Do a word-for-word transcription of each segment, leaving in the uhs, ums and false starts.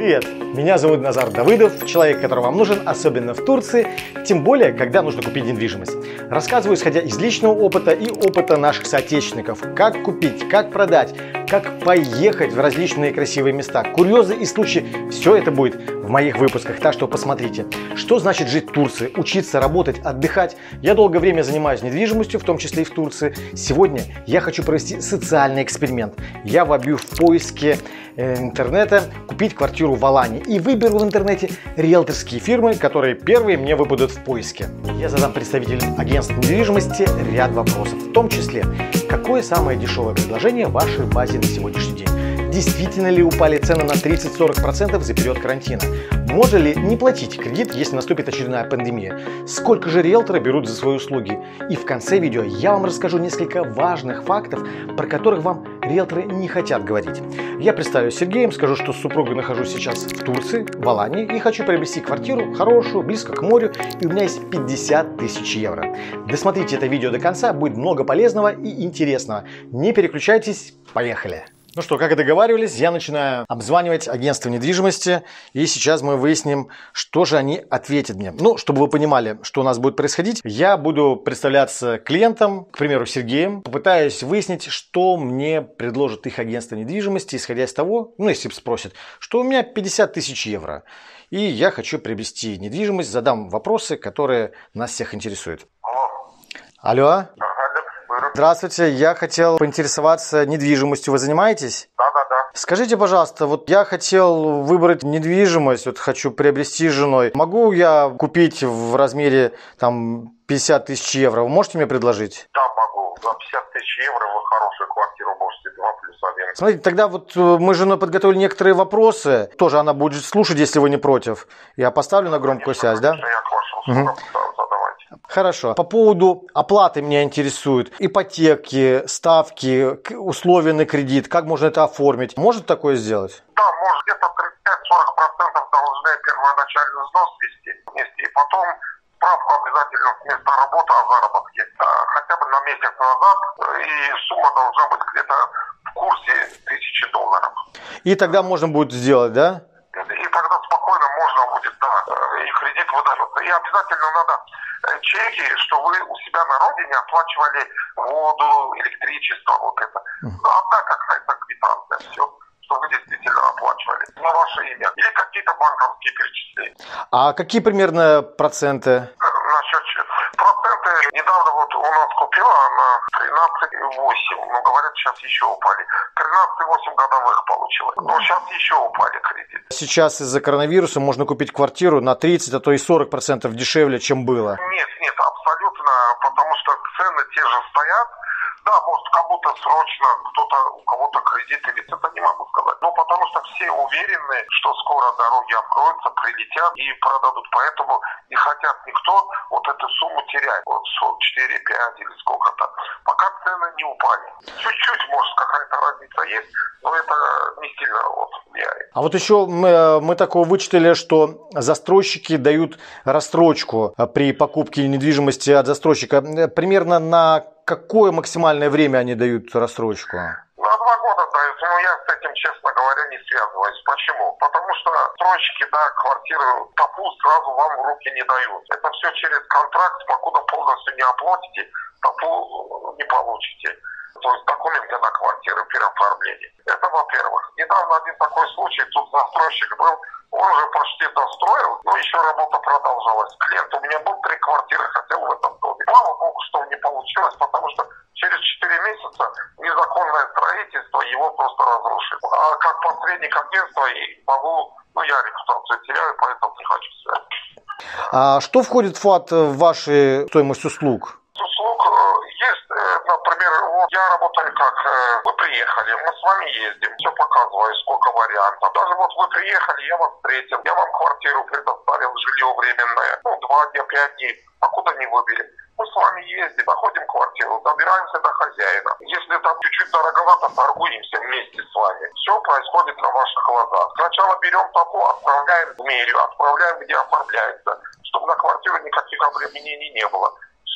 Привет! Меня зовут Назар Давыдов, человек, который вам нужен, особенно в Турции, тем более, когда нужно купить недвижимость. Рассказываю, исходя из личного опыта и опыта наших соотечественников, как купить, как продать, как поехать в различные красивые места, курьезы и случаи. Все это будет в моих выпусках, так что посмотрите. Что значит жить в Турции, учиться, работать, отдыхать? Я долгое время занимаюсь недвижимостью, в том числе и в Турции. Сегодня я хочу провести социальный эксперимент. Я вобью в поиске э, интернета купить квартиру в Алании и выберу в интернете риэлторские фирмы, которые первые мне выпадут в поиске. Я задам представителям агентства недвижимости ряд вопросов, в том числе, какое самое дешевое предложение в вашей базе на сегодняшний день? Действительно ли упали цены на тридцать-сорок процентов за период карантина? Можно ли не платить кредит, если наступит очередная пандемия? Сколько же риэлторы берут за свои услуги? И в конце видео я вам расскажу несколько важных фактов, про которых вам риэлторы не хотят говорить. Я представлюсь Сергеем, скажу, что с супругой нахожусь сейчас в Турции, в Алании, и хочу приобрести квартиру хорошую, близко к морю, и у меня есть пятьдесят тысяч евро. Досмотрите это видео до конца, будет много полезного и интересного. Не переключайтесь, поехали! Ну что, как и договаривались, я начинаю обзванивать агентство недвижимости, и сейчас мы выясним, что же они ответят мне. Ну, чтобы вы понимали, что у нас будет происходить, я буду представляться клиентам, к примеру, Сергеем, попытаюсь выяснить, что мне предложит их агентство недвижимости, исходя из того, ну, если спросят, что у меня пятьдесят тысяч евро, и я хочу приобрести недвижимость, задам вопросы, которые нас всех интересуют. Алло. Алло. Здравствуйте, я хотел поинтересоваться недвижимостью. Вы занимаетесь? Да, да, да. Скажите, пожалуйста, вот я хотел выбрать недвижимость, вот хочу приобрести с женой. Могу я купить в размере там пятьдесят тысяч евро? Вы можете мне предложить? Да, могу. За пятьдесят тысяч евро вы хорошую квартиру можете, два плюс один. Смотрите, тогда вот мы с женой подготовили некоторые вопросы. Тоже она будет слушать, если вы не против. Я поставлю на громкую связь, да? Я к вашим услугам, Угу. задавайте. Хорошо. По поводу оплаты меня интересует. Ипотеки, ставки, условия на кредит. Как можно это оформить? Может такое сделать? Да, может, где-то тридцать пять-сорок процентов должны первоначальный взнос ввести вместе. И потом справку обязательно с места работы о заработке. Хотя бы на месяц назад. И сумма должна быть где-то в курсе тысячи долларов. И тогда можно будет сделать, да? И тогда спокойно можно будет, да, и кредит выдается. И обязательно надо чеки, что вы у себя на родине оплачивали воду, электричество, вот это. Одна какая-то квитанция, все, что вы действительно оплачивали на ваше имя. Или какие-то банковские перечисления. А какие примерно проценты? Насчет проценты, недавно вот у нас купила она тринадцать и восемь, но говорят, сейчас еще упали. тринадцать и восемь годовых получила, но сейчас еще упали кредиты. Сейчас из-за коронавируса можно купить квартиру на тридцать, а то и сорок процентов дешевле, чем было. Нет, нет, абсолютно, потому что цены те же стоят. Да, может, кому-то срочно, кто-то, у кого-то кредит или это не могу сказать. Ну, потому что все уверены, что скоро дороги откроются, прилетят и продадут. Поэтому не хотят никто вот эту сумму терять. Вот четыре, пять или сколько-то. Пока цены не упали. Чуть-чуть, может, какая-то разница есть, но это не сильно вот влияет. А вот еще мы, мы такого вычитали, что застройщики дают рассрочку при покупке недвижимости от застройщика. Примерно на какое максимальное время они дают рассрочку? На два года дают, но я с этим, честно говоря, не связываюсь. Почему? Потому что стройщики, да, квартиры ТАПУ сразу вам в руки не дают. Это все через контракт, покуда полностью не оплатите, ТАПУ не получите. То есть документы на квартиру при оформлении. Это во-первых. Недавно один такой случай, тут застройщик был, он уже почти достроил, но еще работа продолжалась. Клиент у меня был три квартиры, хотел в этом доме. Слава богу, что не получилось, потому что через четыре месяца незаконное строительство его просто разрушит. А как посредник агентства могу, ну я репутацию теряю, поэтому не хочу связать. А что входит в вашу стоимость услуг? Услуг есть, например, вот я работаю как, вы приехали, мы с вами ездим, все показываю, сколько вариантов. Даже вот вы приехали, я вас встретил, я вам квартиру предоставил, жилье временное, ну, два дня, пять дней, покуда не выберем. Мы с вами ездим, находим квартиру, добираемся до хозяина. Если там чуть-чуть дороговато, торгуемся вместе с вами. Все происходит на ваших глазах. Сначала берем ТАПУ, отправляем в мэрию, отправляем, где оформляется, чтобы на квартиру никаких обременений не было. Чтобы квартира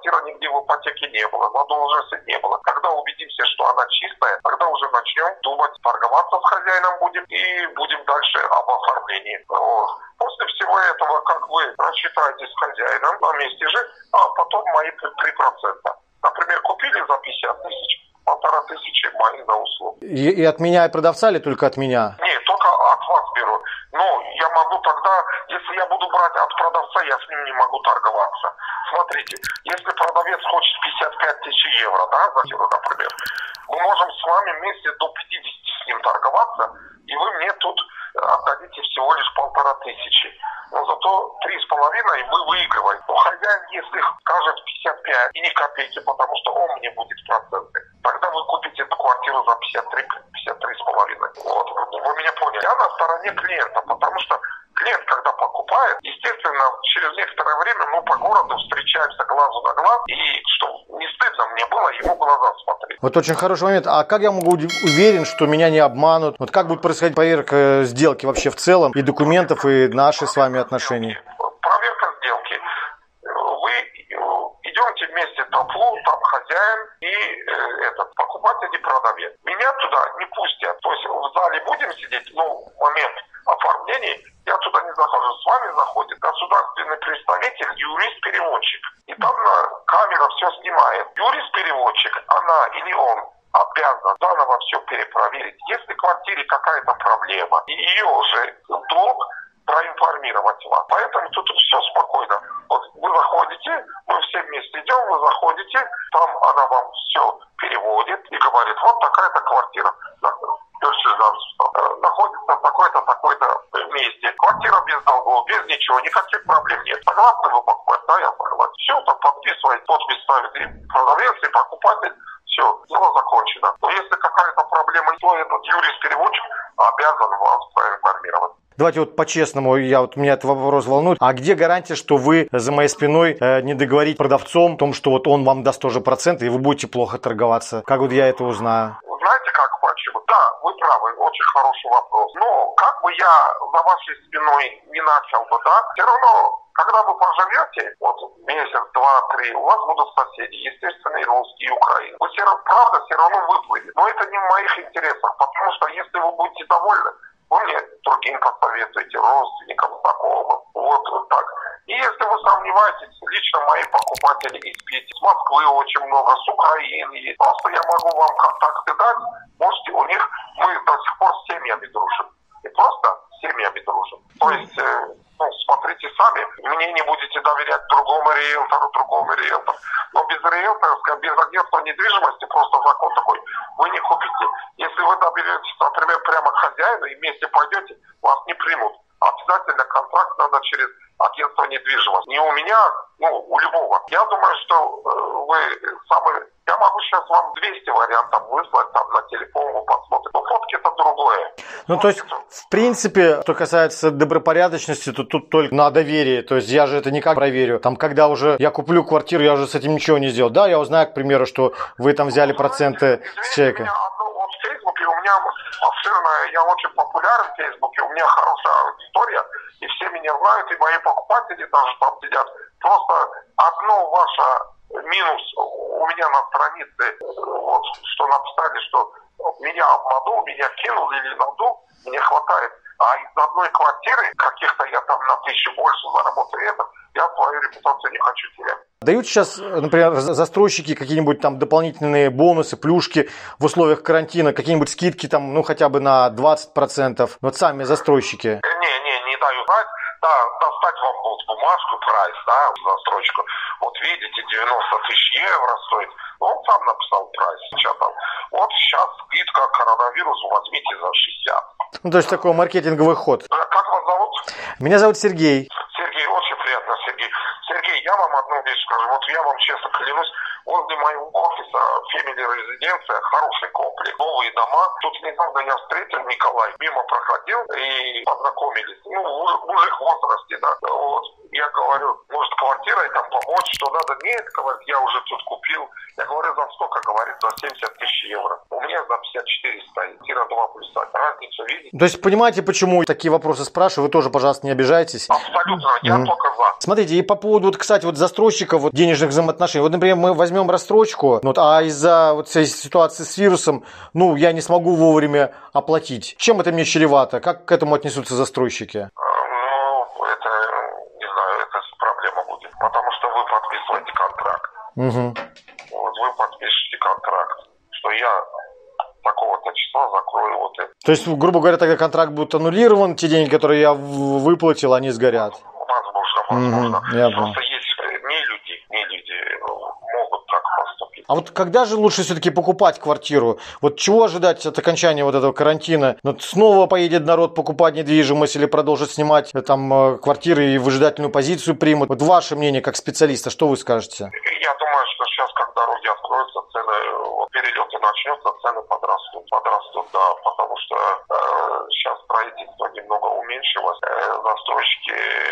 квартира нигде в ипотеке не было, задолженности не было. Когда убедимся, что она чистая, тогда уже начнем думать, торговаться с хозяином будем и будем дальше об оформлении. Вот. После всего этого, как вы рассчитаетесь с хозяином на месте же, а потом мои три процента. Например, купили за пятьдесят тысяч, полтора тысячи мои за услуги. И, и от меня и продавца или только от меня? Нет, только от вас беру. Ну, я могу тогда, если я буду брать от продавца, я с ним не могу торговаться. Смотрите, если продавец хочет пятьдесят пять тысяч евро, да, за кило, например, мы можем с вами вместе до пятидесяти с ним торговаться, и вы мне тут отдадите всего лишь полтора тысячи. Но зато три с половиной мы выигрываем. Но хозяин, если скажет пятьдесят пять и ни копейки, потому что он мне будет проценты, тогда вы купите эту квартиру за пятьдесят три, пятьдесят три с половиной. Вот, вы меня поняли. Я на стороне клиента, потому что клиент, когда покупает, естественно, через некоторое время мы по городу встречаемся глазу на глаз, и чтобы не стыдно мне было ему в глаза смотреть. Вот очень хороший момент. А как я могу быть уверен, что меня не обманут? Вот как будет происходить проверка сделки вообще в целом, и документов, и наши с вами отношения? Проверка сделки. Вы идемте вместе в таплу, там хозяин и э, этот покупатель и продавец. Меня туда не пустят. То есть в зале будем сидеть, ну, в момент оформления я туда не захожу. С вами заходит государственный представитель, юрист-переводчик. И там на камера все снимает. Юрист-переводчик, она или он обязан заново все перепроверить. Если в квартире какая-то проблема, и ее уже долг проинформировать вас. Поэтому тут все спокойно. Вот вы заходите, мы все вместе идем, вы заходите, там она вам все переводит и говорит, вот такая-то квартира находится в такой-то, такой-то месте. Квартира без долгов, без ничего, никаких проблем нет. Согласны вы покупать? Да, я согласен. Все, там подписывает, подпись ставит и продавец, и покупатель. Все, дело закончено. Но если какая-то проблема, то этот юрист-переводчик обязан вас проинформировать. Давайте вот по-честному, я вот меня этот вопрос волнует. А где гарантия, что вы за моей спиной э, не договорите продавцом о том, что вот он вам даст тоже проценты, и вы будете плохо торговаться? Как вот я это узнаю? Знаете, как почему? Да, вы правы, очень хороший вопрос. Но как бы я за вашей спиной не начал бы, да, все равно, когда вы поживете, вот месяц, два, три, у вас будут соседи, естественно, и русские, и украинцы. Вы все равно, правда, все равно выплывет. Но это не в моих интересах, потому что если вы будете довольны, вы мне другим посоветуете, родственникам, знакомым. Вот, вот так. И если вы сомневаетесь, лично мои покупатели из Питера, с Москвы очень много, с Украины есть. Просто я могу вам контакты дать. Можете у них, мы до сих пор с семьями дружим. И просто с семьями дружим. То есть, э, ну, смотрите сами, мне не будете доверять другому риэлтору, другому риэлтору. Но без риэлтора, без агентства недвижимости, просто закон такой, вы не купите. Если вы доберетесь, например, прямо к хозяину и вместе пойдете, вас не примут. Обязательно контракт надо через агентство недвижимости. Не у меня, ну, у любого. Я думаю, что э, вы самый... Я могу сейчас вам двести вариантов выслать, там на телефон вы посмотрите. Но фотки это другое. Ну, фотки то есть, это... в принципе, что касается добропорядочности, то тут только на доверие. То есть я же это никак проверю. Там, когда уже я куплю квартиру, я уже с этим ничего не сделал. Да, я узнаю, к примеру, что вы там взяли проценты с человека. В Фейсбуке у меня обширная, я очень популярен в Фейсбуке, у меня хорошая аудитория, и все меня знают, и мои покупатели даже там сидят. Просто одно ваше минус у меня на странице, вот, что написали, что меня обманул, меня кинул или надул, мне хватает. А из одной квартиры, каких-то я там на тысячу больше заработаю, это, я свою репутацию не хочу терять. Дают сейчас, например, застройщики какие-нибудь там дополнительные бонусы, плюшки в условиях карантина, какие-нибудь скидки там, ну, хотя бы на двадцать процентов, вот сами застройщики? Не, не, не дают знать. Да, достать вам вот бумажку, прайс, да, застройщику. Вот видите, девяносто тысяч евро стоит. Он сам написал прайс. Сейчас там, вот сейчас скидка коронавирус, возьмите за шестьдесят. Ну, то есть такой маркетинговый ход. Как вас зовут? Меня зовут Сергей. Сергей, очень приятно, Сергей. Сергей, я вам одну вещь скажу. Вот я вам честно клянусь, возле моего офиса Family Резиденция, хороший комплекс, новые дома. Тут недавно я встретил Николай, мимо проходил и познакомились. Ну, мужик в возрасте, да. Вот. Я говорю, может, квартирой там помочь, что надо? Нет, говорит, я уже тут купил. Я говорю, за сколько? Говорит, за семьдесят тысяч евро. У меня за пятьдесят четыре стоит. Квартира два плюс один. Разницу видите? То есть, понимаете, почему такие вопросы спрашиваю? Вы тоже, пожалуйста, не обижайтесь. Абсолютно. Я mm-hmm. только за. Смотрите, и по поводу, вот, кстати, вот застройщиков, вот, денежных взаимоотношений. Вот, например, мы возьмем рассрочку, вот, а из-за вот этой ситуации с вирусом, ну, я не смогу вовремя оплатить. Чем это мне чревато? Как к этому отнесутся застройщики? Ну, это, не знаю, это проблема будет. Потому что вы подписываете контракт. Угу. Вот вы подпишете контракт, что я такого-то числа закрою вот это. То есть, грубо говоря, тогда контракт будет аннулирован, те деньги, которые я выплатил, они сгорят. Возможно, возможно. Угу, я Просто есть не люди, не люди могут так поступить. А вот когда же лучше все-таки покупать квартиру? Вот чего ожидать от окончания вот этого карантина? Вот снова поедет народ покупать недвижимость или продолжит снимать там квартиры и выжидательную позицию примут? Вот ваше мнение как специалиста, что вы скажете? Я думаю, что сейчас, как дороги откроются, цены, вот, перелеты начнутся, цены подрастут. Подрастут, да, потому что э, сейчас строительство немного уменьшилось. Э, застройщики,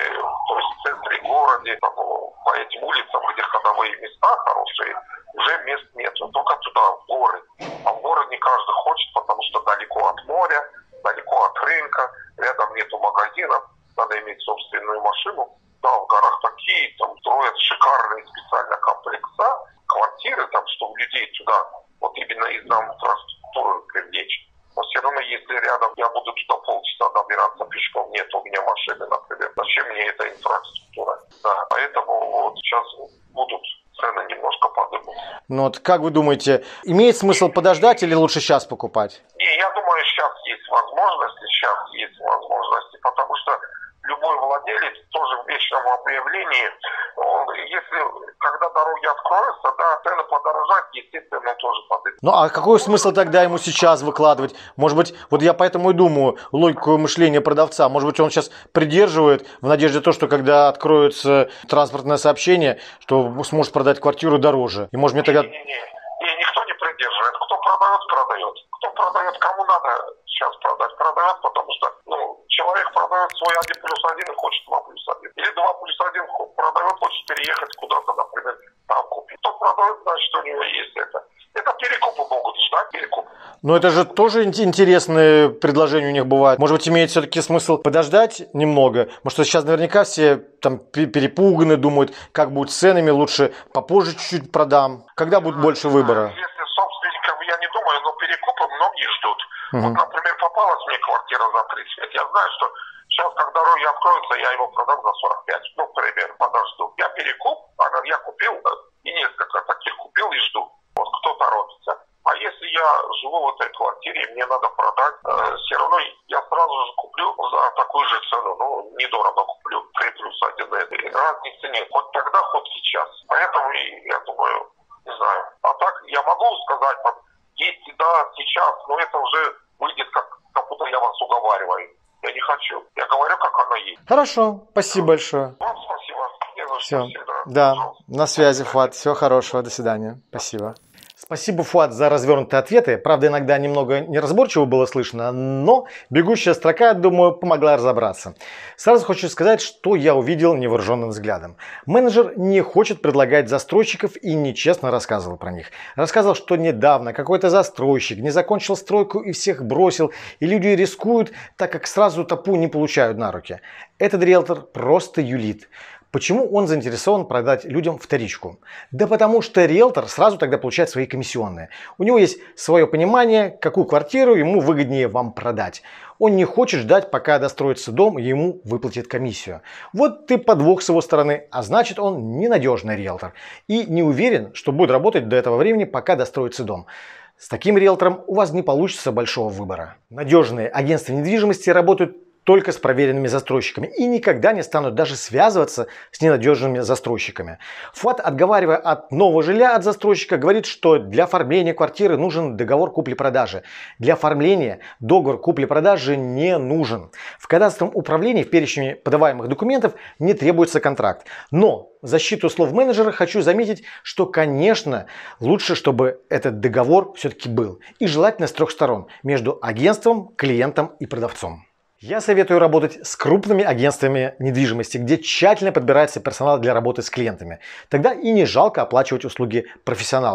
то есть в центре города, по этим улицам, где ходовые места хорошие, уже мест нет. Только туда, в горы. А в горы не каждый хочет, потому что далеко от моря, далеко от рынка, рядом нету магазинов, надо иметь собственную машину. Да, в горах такие, там строят шикарные специально комплекса, квартиры, там, чтобы людей туда, вот именно из-за инфраструктуры привлечь. Но все равно, если рядом я буду туда полчаса добираться пешком, нет у меня машины, например, зачем мне эта инфраструктура? Да, поэтому вот сейчас будут цены немножко подниматься. Ну вот как вы думаете, имеет смысл подождать или лучше сейчас покупать? Не, я думаю, сейчас есть возможности, сейчас есть возможности, потому что любой владелец тоже в вечном объявлении, он, если, когда дороги откроются, да, цены подорожают, естественно, тоже подойдет. Ну а какой смысл тогда ему сейчас выкладывать? Может быть, вот я поэтому и думаю, логику мышления продавца, может быть, он сейчас придерживает в надежде то, что когда откроется транспортное сообщение, что сможет продать квартиру дороже. И может мне тогда... Не, не, не, не, никто не придерживает. Кто продает, продает. Кто продает, кому надо сейчас продать, продает, потому что, ну, человек продает свой один плюс один и хочет два плюс один. Или два плюс один продает, хочет переехать куда-то, например, там купить. Кто продает, значит, у него есть это. Это перекупы могут ждать, перекуп. Но это же тоже интересные предложения у них бывают. Может быть, имеет все-таки смысл подождать немного? Потому что сейчас наверняка все там перепуганы, думают, как будет с ценами, лучше попозже чуть-чуть продам. Когда будет больше выбора? Если собственников, я не думаю, но перекупы многие ждут. Угу. Вот, например, попалась мне квартира за тридцать пять. Я знаю, что сейчас, как дороги откроются, я его продам за сорок пять. Ну, к примеру, подожду. Я перекуп, я купил и несколько таких купил и жду. Вот кто торопится. А если я живу в этой квартире, и мне надо продать, э, все равно я сразу же куплю за такую же цену. Ну, недорого куплю, три плюс один. Разницы нет. Хоть тогда, хоть сейчас. Поэтому, я думаю, не знаю. А так, я могу сказать, вот, есть да, сейчас, но это уже выйдет, как, как будто я вас уговариваю. Я не хочу. Я говорю, как оно есть. Хорошо, спасибо большое. Вам спасибо. Не за Все. что, Да, на связи, Фуат. Всего хорошего, до свидания. Спасибо. Спасибо, Фуат, за развернутые ответы. Правда, иногда немного неразборчиво было слышно, но бегущая строка, думаю, помогла разобраться. Сразу хочу сказать, что я увидел невооруженным взглядом. Менеджер не хочет предлагать застройщиков и нечестно рассказывал про них. Рассказывал, что недавно какой-то застройщик не закончил стройку и всех бросил, и люди рискуют, так как сразу топу не получают на руки. Этот риэлтор просто юлит. Почему он заинтересован продать людям вторичку? Да потому что риэлтор сразу тогда получает свои комиссионные. У него есть свое понимание, какую квартиру ему выгоднее вам продать. Он не хочет ждать, пока достроится дом, и ему выплатит комиссию. Вот ты подвох с его стороны, а значит, он ненадежный риэлтор. И не уверен, что будет работать до этого времени, пока достроится дом. С таким риэлтором у вас не получится большого выбора. Надежные агентства недвижимости работают только с проверенными застройщиками и никогда не станут даже связываться с ненадежными застройщиками. Фуат, отговаривая от нового жилья от застройщика, говорит, что для оформления квартиры нужен договор купли-продажи. Для оформления договор купли-продажи не нужен. В кадастровом управлении в перечне подаваемых документов не требуется контракт. Но в защиту слов менеджера хочу заметить, что, конечно, лучше, чтобы этот договор все-таки был. И желательно с трех сторон. Между агентством, клиентом и продавцом. Я советую работать с крупными агентствами недвижимости, где тщательно подбирается персонал для работы с клиентами. Тогда и не жалко оплачивать услуги профессионалов.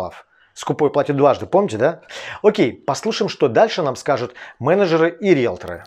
Скупой платит дважды, помните, да? Окей, послушаем, что дальше нам скажут менеджеры и риэлторы.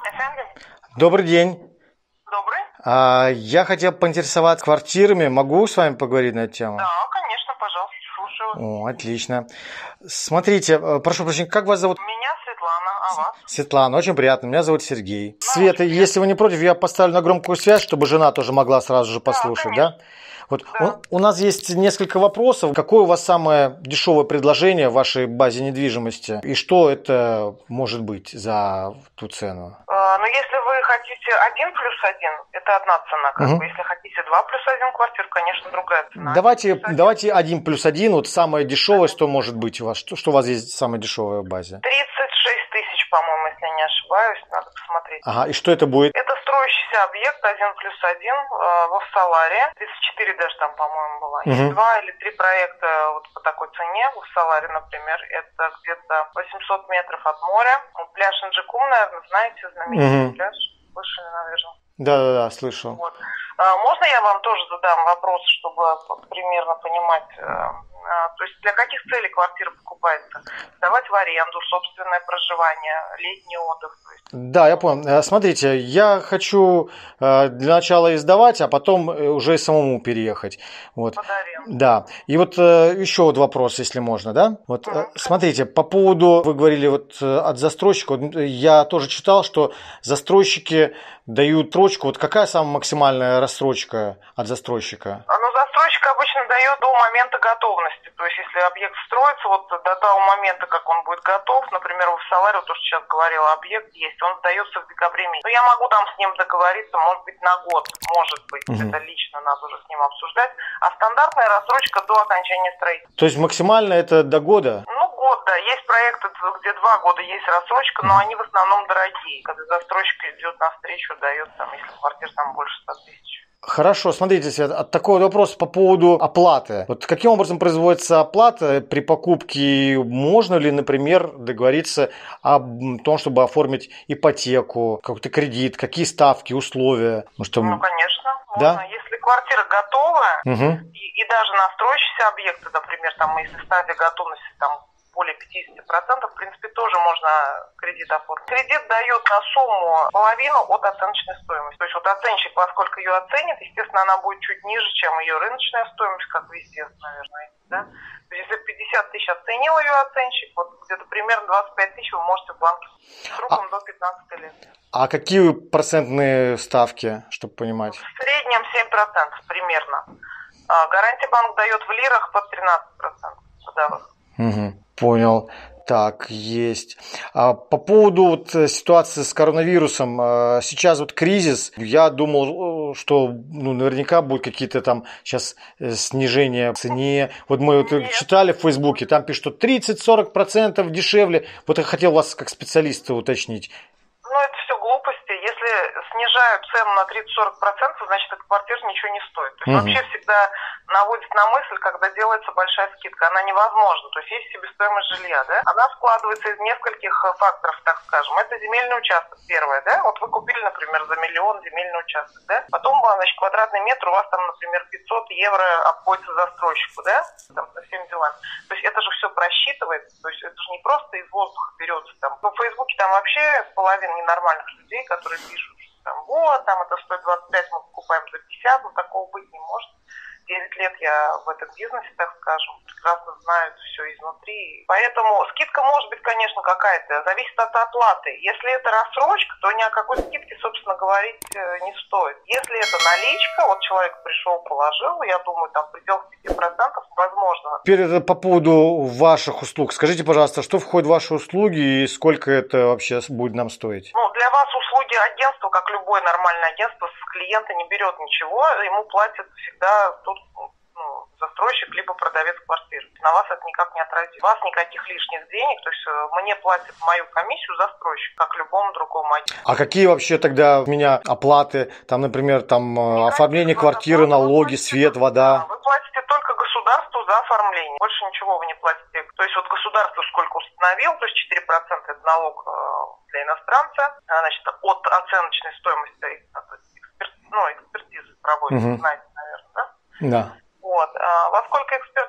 Добрый день. Добрый. А, я хотел поинтересоваться квартирами. Могу с вами поговорить на эту тему? Да, конечно, пожалуйста, слушаю. О, отлично. Смотрите, прошу прощения, как вас зовут? Меня Светлана, а вас? Светлана, очень приятно. Меня зовут Сергей. Ну, Света, если вы не против, я поставлю на громкую связь, чтобы жена тоже могла сразу же послушать, да? Да? Вот Да. у, у нас есть несколько вопросов. Какое у вас самое дешевое предложение в вашей базе недвижимости? И что это может быть за ту цену? А, ну, если вы хотите один плюс один, это одна цена, как Мгм. бы. Если хотите два плюс один квартир, конечно, другая цена. Давайте, Один плюс один. давайте один плюс один, вот самое дешевое, что может быть у вас? Что, что у вас есть самое дешевое в базе? тридцать шесть тысяч, по-моему, если не ошибаюсь, надо посмотреть. Ага, и что это будет? Это строящийся объект один плюс один э, во Саларе. тридцать четыре даже там, по-моему, было. Мгм. Есть два или три проекта вот по такой цене в Саларе, например. Это где-то восемьсот метров от моря. Вот пляж Инджикум, наверное, знаете, знаменитый Мгм. пляж. Слышали, наверное. Да-да-да, слышал. Вот. А, можно я вам тоже задам вопрос, чтобы примерно понимать, э, а, то есть для каких целей квартира покупается? Сдавать в аренду, собственное проживание, летний отдых? То есть. Да, я понял. Э, Смотрите, я хочу э, для начала и сдавать, а потом э, уже и самому переехать. Вот. Под аренду. Да. И вот э, еще вот вопрос, если можно, да? Вот, э, Мгм. смотрите, по поводу, вы говорили вот э, от застройщика, вот, э, я тоже читал, что застройщики дают строчку. Вот какая самая максимальная рассрочка от застройщика? А, Ну, застройщик обычно дает до момента готовности. То есть, если объект строится, вот до того момента, как он будет готов, например, в Саларе, то, что сейчас говорила, объект есть, он сдается в декабре месяце. Но я могу там с ним договориться, может быть, на год, может быть, Мгм. это лично надо уже с ним обсуждать. А стандартная рассрочка до окончания строительства. То есть максимально это до года? Ну, год, да. Есть проекты, где два года есть рассрочка, но они в основном дорогие. Когда застройщик идет навстречу, дает, там, если квартир там больше ста тысяч. Хорошо, смотрите, Свет, от такой вопрос по поводу оплаты. Вот каким образом производится оплата при покупке? Можно ли, например, договориться о том, чтобы оформить ипотеку, какой-то кредит, какие ставки, условия? Ну, что... Ну, конечно, Да? можно. Если квартира готовая, Мгм. и, и даже на строящиеся объекты, например, там, если стадия готовности там более пятьдесят процентов, в принципе, тоже можно кредит оформить. Кредит дают на сумму половину от оценочной стоимости. То есть вот оценщик, во сколько ее оценит, естественно, она будет чуть ниже, чем ее рыночная стоимость, как везде, наверное. Да? То есть если пятьдесят тысяч оценил ее оценщик, вот где-то примерно двадцать пять тысяч вы можете в банке сроком до пятнадцати лет. А какие процентные ставки, чтобы понимать? В среднем семь процентов примерно. А гарантия банк дает в лирах под тринадцать процентов годовых. Угу, понял. Так, есть. А по поводу вот ситуации с коронавирусом, э, сейчас вот кризис, я думал, э, что ну, наверняка будут какие-то там сейчас э, снижения в цене. Вот мы вот Нет. читали в Фейсбуке, там пишут, что тридцать-сорок процентов дешевле. Вот я хотел вас как специалиста уточнить. Ну, это все глупости. Если снижают цену на тридцать-сорок процентов, значит, эта квартира ничего не стоит. То есть Мгм. вообще всегда наводит на мысль, когда делается большая скидка. Она невозможна. То есть есть себестоимость жилья, да? Она складывается из нескольких э, факторов, так скажем. Это земельный участок первое, да? Вот вы купили, например, за миллион земельный участок, да? Потом, значит, квадратный метр у вас там, например, пятьсот евро обходится застройщику, да? Там, со всеми делами. То есть это же все просчитывается. То есть это же не просто из воздуха берется. Там. Ну, в Фейсбуке там вообще половина ненормальных людей, которые пишут, что там, вот, там это стоит двадцать пять, мы покупаем за пятьдесят, но такого быть не может. девять лет я в этом бизнесе, так скажем, прекрасно знаю все изнутри. Поэтому скидка может быть, конечно, какая-то, зависит от оплаты. Если это рассрочка, то ни о какой скидке, собственно, говорить не стоит. Если это наличка, вот человек пришел, положил, я думаю, там в пределах пяти процентов возможно. Теперь это по поводу ваших услуг. Скажите, пожалуйста, что входит в ваши услуги и сколько это вообще будет нам стоить? Ну, для вас услуги агентства, как любое нормальное агентство, с клиента не берет ничего, ему платят всегда тут ну, застройщик, либо продавец квартиры. На вас это никак не отразит. У вас никаких лишних денег, то есть мне платят мою комиссию застройщик, как любому другому агентству. А какие вообще тогда у меня оплаты, там, например, там Никаких оформление квартиры, оплат. налоги, свет, вода? Вы платите только государству за оформление. Больше ничего вы не платите. То есть вот государство сколько установил, то есть четыре процента это налог для иностранца, значит, от оценочной стоимости эксперт, ну, экспертизы проводится, Угу. знаете, наверное, да? Да. Вот. А во сколько эксперт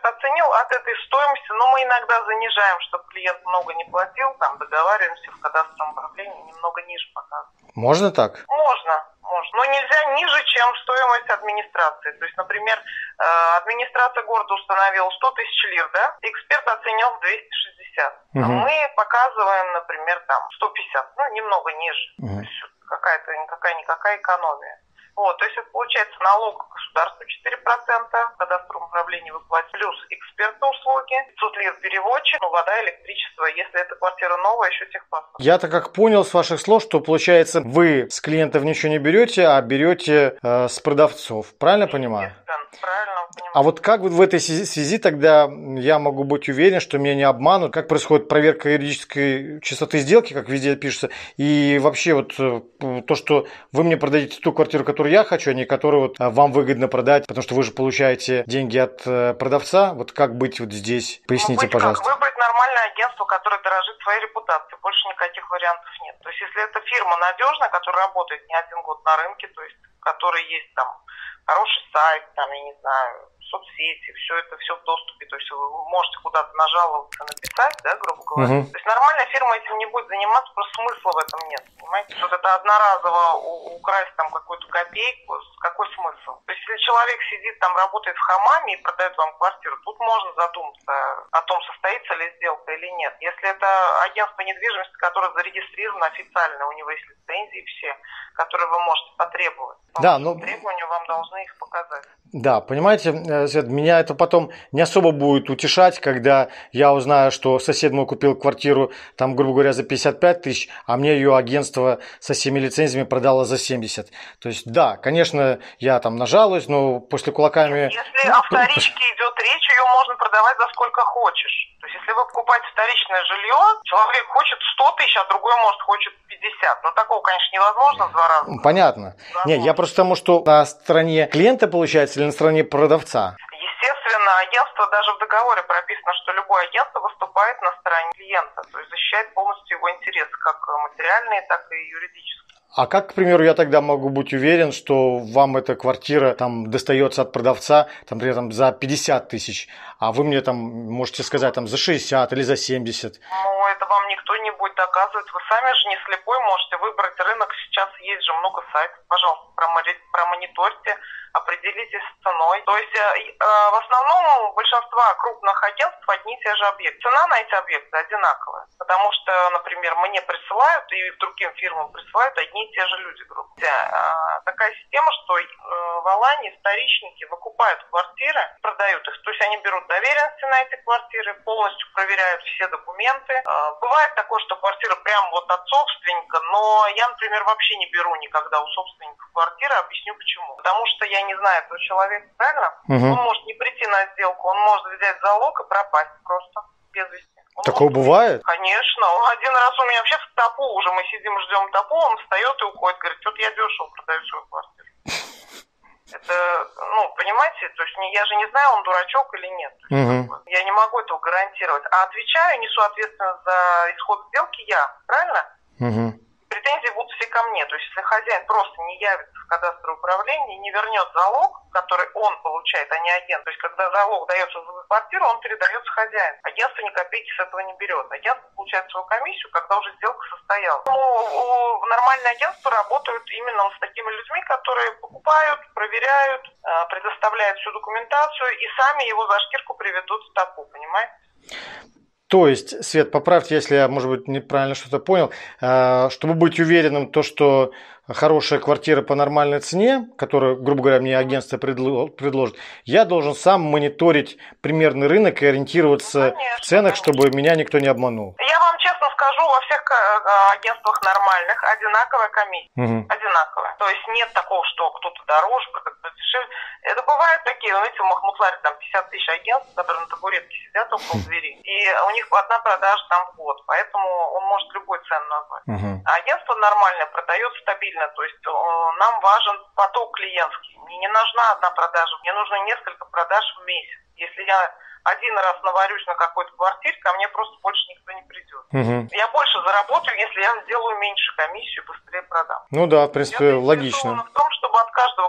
оценил от этой стоимости, но мы иногда занижаем, чтобы клиент много не платил, там договариваемся в кадастровом управлении, немного ниже показываем. Можно так? Можно, можно. Но нельзя ниже, чем стоимость администрации. То есть, например, администрация города установила сто тысяч лир, да? Эксперт оценил в двести шестьдесят. Угу. А мы показываем, например, там сто пятьдесят, ну, немного ниже. Угу. То есть какая-то никакая-никакая экономия. Вот, то есть это получается налог государству четыре процента, в кадастровом управлении вы платите, плюс экспертные услуги, пятьсот лир переводчик, ну, вода, электричество, если эта квартира новая, еще техпаспорт. Я-то как понял с ваших слов, что получается вы с клиентов ничего не берете, а берете э, с продавцов, правильно понимаю? Правильно понимаю. А вот как в этой связи тогда я могу быть уверен, что меня не обманут? Как происходит проверка юридической чистоты сделки, как везде пишется? И вообще вот то, что вы мне продадите ту квартиру, которую я хочу, а не которую вот вам выгодно продать, потому что вы же получаете деньги от продавца. Вот как быть вот здесь? Поясните, ну, быть пожалуйста. Как? Выбрать нормальное агентство, которое дорожит своей репутацией. Больше никаких вариантов нет. То есть если это фирма надежная, которая работает не один год на рынке, то есть в которой есть там хороший сайт, там, я не знаю, соцсети, все это, все в доступе, то есть вы можете куда-то нажаловаться, написать, да, грубо говоря. Uh-huh. То есть нормальная фирма этим не будет заниматься, просто смысла в этом нет, понимаете? Вот это одноразово украсть там какую-то копейку, какой смысл? То есть если человек сидит там, работает в хамаме и продает вам квартиру, тут можно задуматься о том, состоится ли сделка или нет. Если это агентство недвижимости, которое зарегистрировано официально, у него есть лицензии все, которые вы можете потребовать. Да, но... Требования вам должны их показать. Да, понимаете, Свет, меня это потом не особо будет утешать, когда я узнаю, что сосед мой купил квартиру, там, грубо говоря, за пятьдесят пять тысяч, а мне ее агентство со всеми лицензиями продало за семьдесят. То есть, да, конечно, я там нажалуюсь, но после кулаками... Если о вторичке идет речь, ее можно продавать за сколько хочешь. То есть, если вы покупаете вторичное жилье, человек хочет сто тысяч, а другой, может, хочет пятьдесят. Но такого, конечно, невозможно в два раза. Понятно. Нет, я просто тому, что на стороне клиента получается или на стороне продавца? Естественно, агентство, даже в договоре прописано, что любое агентство выступает на стороне клиента, то есть защищает полностью его интересы, как материальные, так и юридические. А как, к примеру, я тогда могу быть уверен, что вам эта квартира там достается от продавца, там, например, там, за пятьдесят тысяч, а вы мне там можете сказать там за шестьдесят или за семьдесят? Ну, это вам никто не будет доказывать. Вы сами же не слепой, можете выбрать рынок. Сейчас есть же много сайтов. Пожалуйста, промониторьте, определитесь с ценой. То есть э, в основном у большинства крупных агентств одни и те же объекты. Цена на эти объекты одинаковая. Потому что, например, мне присылают и другим фирмам присылают одни и те же люди, грубо говоря. Такая система, что в Алании вторичники выкупают квартиры, продают их. То есть они берут доверенности на эти квартиры, полностью проверяют все документы. Бывает такое, что квартира прям вот от собственника, но я, например, вообще не беру никогда у собственников квартиры. Объясню почему. Потому что я не знаю этого человека, правильно? Угу. Он может не прийти на сделку, он может взять залог и пропасть просто без вести. Он Такое может... бывает? Конечно. Один раз у меня вообще в ТАПУ уже, мы сидим, ждем ТАПУ, он встает и уходит, говорит, вот я дешево продаю свою квартиру. Это, ну, понимаете, то есть я же не знаю, он дурачок или нет. Угу. Я не могу этого гарантировать. А отвечаю, несу ответственность за исход сделки я, правильно? Угу. Претензии будут все ко мне. То есть если хозяин просто не явится в кадастровое управление и не вернет залог, который он получает, а не агент. То есть когда залог дается за квартиру, он передается хозяину. Агентство ни копейки с этого не берет. Агентство получает свою комиссию, когда уже сделка состоялась. Ну, нормальные агентства работают именно с такими людьми, которые покупают, проверяют, предоставляют всю документацию и сами его за шкирку приведут в ТАПУ, понимаете? То есть, Свет, поправьте, если я, может быть, неправильно что-то понял, чтобы быть уверенным, то, что хорошая квартира по нормальной цене, которую, грубо говоря, мне агентство предложит, я должен сам мониторить примерный рынок и ориентироваться Конечно, в ценах, конечно. чтобы меня никто не обманул. Я вам честно скажу, во всех агентствах нормальных одинаковая комиссия. Угу. Одинаковая. То есть нет такого, что кто-то дороже, кто-то дешевле. Это бывают такие, знаете, в Махмутларе там пятьдесят тысяч агентств, которые на табуретке сидят около двери. И у них одна продажа там в год. Поэтому он может любую цену назвать. Угу. А агентство нормальное продает стабильно. То есть нам важен поток клиентский. Мне не нужна одна продажа, мне нужно несколько продаж в месяц. Если я один раз наварюсь на какой-то квартире, ко мне просто больше никто не придет. Угу. Я больше заработаю, если я сделаю меньше комиссию, быстрее продам. Ну да, в принципе, это логично. в том, чтобы от каждого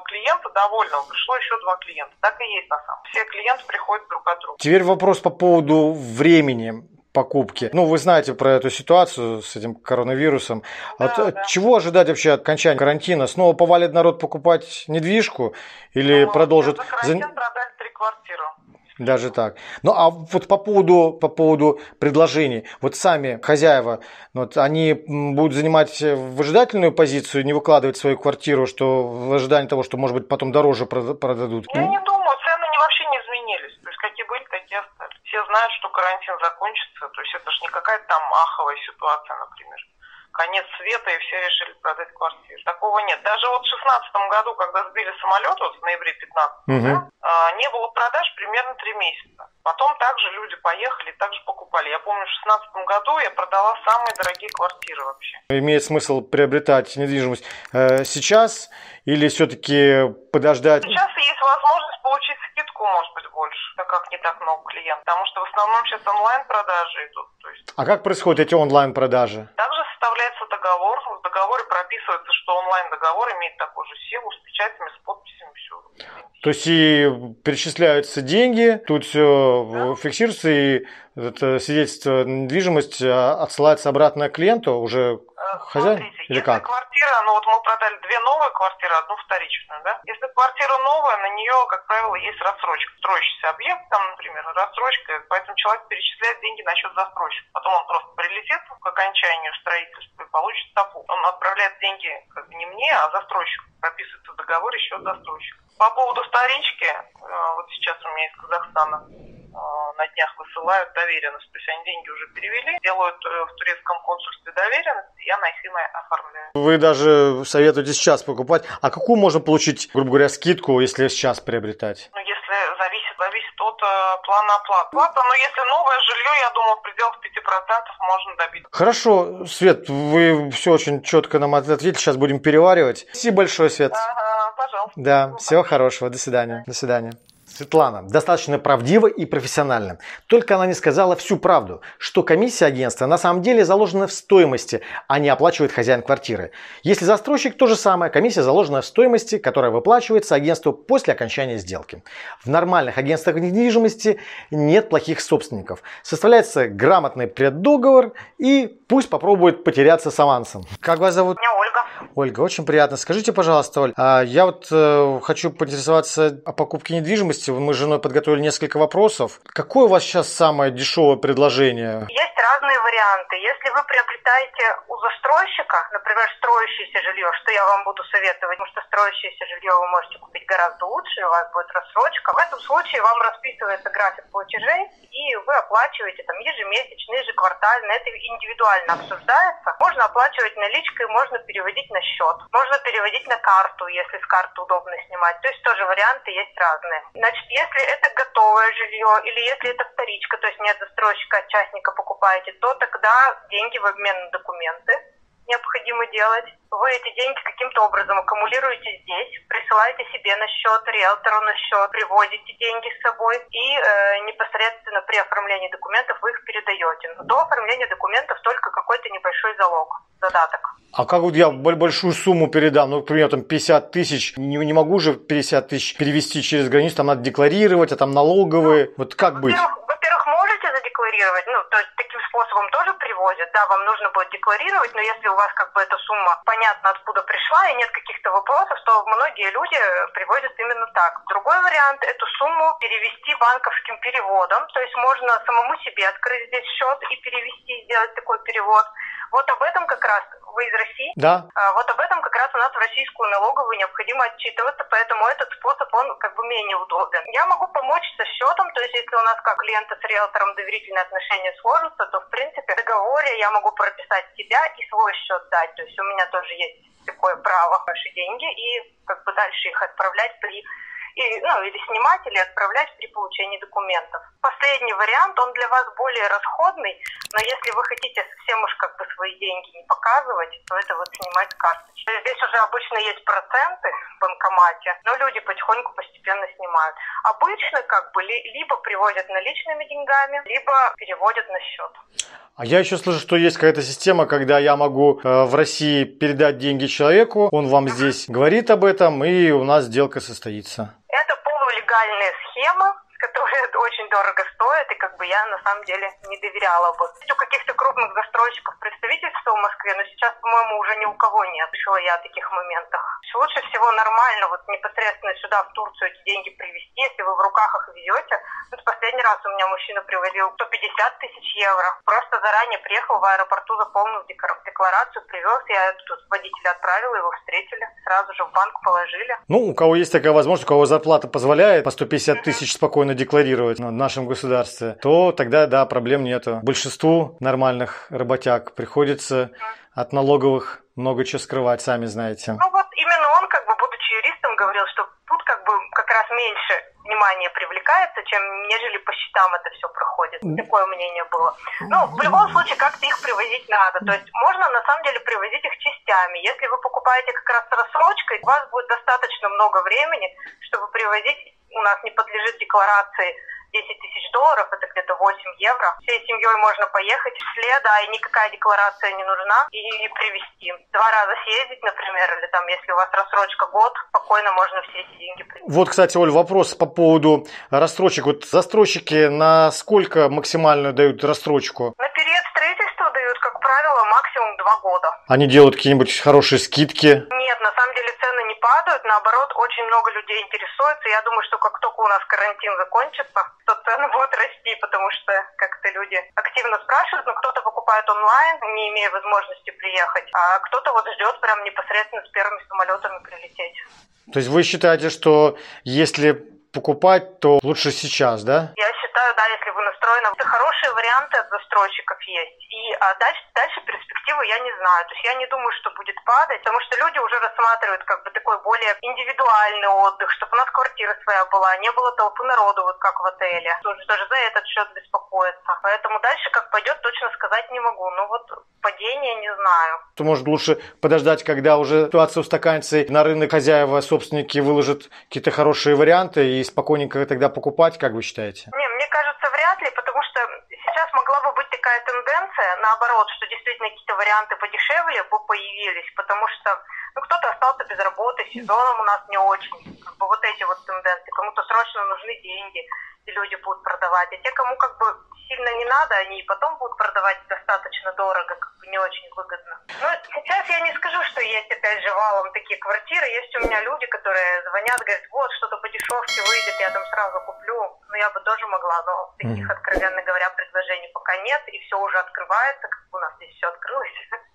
клиента довольного, пришло еще два клиента. Так и есть на самом деле. Все клиенты приходят друг от друга. Теперь вопрос по поводу времени покупки. Ну, вы знаете про эту ситуацию с этим коронавирусом. Да, от, да. Чего ожидать вообще от окончания карантина? Снова повалит народ покупать недвижку или Ну, продолжит? За карантин продали три квартиры. Даже так. Ну, а вот по поводу, по поводу предложений. Вот сами хозяева, вот, они будут занимать выжидательную позицию, не выкладывать свою квартиру, что в ожидании того, что, может быть, потом дороже продадут? Я не думаю, цены не, вообще не изменились. То есть, какие были, такие остались. Все знают, что карантин закончится. То есть, это же не какая-то там аховая ситуация, например. Конец света, и все решили продать квартиру. Такого нет. Даже вот в шестнадцатом году, когда сбили самолет, вот в ноябре пятнадцатого, Угу. да, не было продаж примерно три месяца. Потом также люди поехали, также покупали. Я помню, в шестнадцатом году я продала самые дорогие квартиры вообще. Имеет смысл приобретать недвижимость э, сейчас или все-таки подождать? Сейчас есть возможность получить скидку, может быть, больше, так как не так много клиентов. Потому что в основном сейчас онлайн-продажи идут. То есть... А как происходят эти онлайн-продажи? Также составляется договор. В договоре прописывается, что онлайн-договор имеет такую же силу с печатями, с подписями, все. То есть и перечисляются деньги, тут все Да. фиксируется, и это свидетельство недвижимости отсылается обратно клиенту, уже хозяин? Смотрите, Или если как? квартира, ну вот мы продали две новые квартиры, одну вторичную, да? Если квартира новая, на нее, как правило, есть рассрочка. Строящийся объект, там, например, рассрочка, поэтому человек перечисляет деньги на счет застройщика. Потом он просто прилетит к окончанию строительства и получит стопу. Он отправляет деньги как бы не мне, а застройщику. Прописывается в договоре счет застройщика. По поводу вторички, вот сейчас у меня из Казахстана на днях высылают доверенность. То есть они деньги уже перевели, делают в турецком консульстве доверенность, и я на их имя оформляю. Вы даже советуете сейчас покупать. А какую можно получить, грубо говоря, скидку, если сейчас приобретать? Ну, если зависит, зависит от э, плана оплаты. Плата, но если новое жилье, я думаю, в пределах пяти процентов можно добиться. Хорошо, Свет, вы все очень четко нам ответили, сейчас будем переваривать. Спасибо большое, Свет. Ага, пожалуйста. Да, всего хорошего, до свидания. До свидания. Светлана достаточно правдива и профессиональна. Только она не сказала всю правду, что комиссия агентства на самом деле заложена в стоимости, а не оплачивает хозяин квартиры. Если застройщик, то же самое, комиссия заложена в стоимости, которая выплачивается агентству после окончания сделки. В нормальных агентствах недвижимости нет плохих собственников. Составляется грамотный преддоговор и пусть попробует потеряться с авансом. Как вас зовут? Меня Ольга. Ольга, очень приятно. Скажите, пожалуйста, Оль, а я вот э, хочу поинтересоваться о покупке недвижимости. Мы с женой подготовили несколько вопросов. Какое у вас сейчас самое дешевое предложение? Есть разные варианты. Если вы приобретаете у застройщика, например, строящееся жилье, что я вам буду советовать, потому что строящееся жилье вы можете купить гораздо лучше, у вас будет рассрочка. В этом случае вам расписывается график платежей, и вы оплачиваете там ежемесячно, ежеквартально. Это индивидуально обсуждается. Можно оплачивать наличкой, можно переводить на счет. Можно переводить на карту, если с карты удобно снимать. То есть тоже варианты есть разные. Значит, если это готовое жилье, или если это вторичка, то есть не от застройщика, от частника покупаете, то тогда деньги в обмен на документы необходимо делать. Вы эти деньги каким-то образом аккумулируете здесь, присылаете себе на счет, риэлтору на счет, привозите деньги с собой и э, непосредственно при оформлении документов вы их передаете. Но до оформления документов только какой-то небольшой залог, задаток. А как вот я большую сумму передам, ну, например, там пятьдесят тысяч, не, не могу же пятьдесят тысяч перевести через границу, там надо декларировать, а там налоговые, вот как быть? Во-первых, во-первых, можете задекларировать, ну, то есть таким способом тоже привозят, да, вам нужно будет декларировать, но если у вас как бы эта сумма понятно откуда пришла и нет каких-то вопросов, то многие люди привозят именно так. Другой вариант – эту сумму перевести банковским переводом, то есть можно самому себе открыть здесь счет и перевести, сделать такой перевод. Вот об этом как раз, вы из России? Да. Вот об этом как раз у нас в российскую налоговую необходимо отчитываться, поэтому этот способ, он как бы менее удобен. Я могу помочь со счетом, то есть если у нас как клиента с риэлтором доверительные отношения сложатся, то в принципе в договоре я могу прописать себя и свой счет дать, то есть у меня тоже есть такое право ваши деньги и как бы дальше их отправлять при... И, ну, или снимать, или отправлять при получении документов. Последний вариант, он для вас более расходный, но если вы хотите совсем уж как бы свои деньги не показывать, то это вот снимать с карточки. Здесь уже обычно есть проценты в банкомате, но люди потихоньку постепенно снимают. Обычно как бы либо приводят наличными деньгами, либо переводят на счет. А я еще слышу, что есть какая-то система, когда я могу э, в России передать деньги человеку, он вам здесь говорит об этом, и у нас сделка состоится. Это полулегальные схемы, которые очень дорого стоят, и как бы я на самом деле не доверяла бы. У каких-то крупных застройщиков представительства в Москве, но сейчас, по-моему, уже ни у кого нет. Слышала я о таких моментах. Лучше всего нормально вот непосредственно сюда, в Турцию, эти деньги привезти, если вы в руках их везете. Вот последний раз у меня мужчина привозил сто пятьдесят тысяч евро. Просто заранее приехал в аэропорту, заполнил декларацию, привез, я тут водителя отправила, его встретили, сразу же в банк положили. Ну, у кого есть такая возможность, у кого зарплата позволяет по сто пятьдесят тысяч спокойно декларировать в нашем государстве, то тогда, да, проблем нету. Большинству нормальных работяг приходится от налоговых много чего скрывать, сами знаете. Ну вот именно он, как бы, будучи юристом, говорил, что тут как бы как раз меньше внимания привлекается, чем нежели по счетам это все проходит. Такое мнение было. Ну, в любом случае, как-то их привозить надо. То есть можно, на самом деле, привозить их частями. Если вы покупаете как раз с рассрочкой, у вас будет достаточно много времени, чтобы привозить. У нас не подлежит декларации десять тысяч долларов, это где-то восемь евро. Всей семьей можно поехать вслед, а и никакая декларация не нужна, и привезти. Два раза съездить, например, или там, если у вас рассрочка год, спокойно можно все эти деньги привезти. Вот, кстати, Оль, вопрос по поводу рассрочек. Вот застройщики на сколько максимально дают рассрочку? На период строительства дают, как правило, максимум два года. Они делают какие-нибудь хорошие скидки? Нет, на самом деле цены не падают, наоборот, очень много людей интересуется. Я думаю, что как только у нас карантин закончится, то цены будут расти, потому что как-то люди активно спрашивают, но кто-то покупает онлайн, не имея возможности приехать, а кто-то вот ждет прям непосредственно с первыми самолетами прилететь. То есть вы считаете, что если покупать, то лучше сейчас, да? Я считаю, да, если вы настроены. Это хорошие варианты от застройщиков есть. И а дальше, дальше перспективы я не знаю. То есть я не думаю, что будет падать, потому что люди уже рассматривают как бы такой более индивидуальный отдых, чтобы у нас квартира своя была, не было толпы народу, вот как в отеле. Тоже, тоже за этот счет беспокоиться. Поэтому дальше как пойдет, точно сказать не могу. Ну вот падение не знаю. То, может, лучше подождать, когда уже ситуация устаканится, и на рынок хозяева, собственники выложат какие-то хорошие варианты и спокойненько тогда покупать, как вы считаете? Не, мне кажется, вряд ли, потому что сейчас могла бы быть такая тенденция, наоборот, что действительно какие-то варианты подешевле бы появились, потому что ну, кто-то остался без работы, сезоном у нас не очень. Как бы вот эти вот тенденции. Кому-то срочно нужны деньги, и люди будут продавать. А те, кому как бы сильно не надо, они и потом будут продавать достаточно дорого, как бы не очень выгодно. Но сейчас я не скажу, что есть опять же валом такие квартиры. Есть у меня люди, которые звонят, говорят, вот что-то по дешевке выйдет, я там сразу куплю. Ну, я бы тоже могла, но таких, откровенно говоря, предложений пока нет, и все уже открывается, как бы у нас здесь все открылось.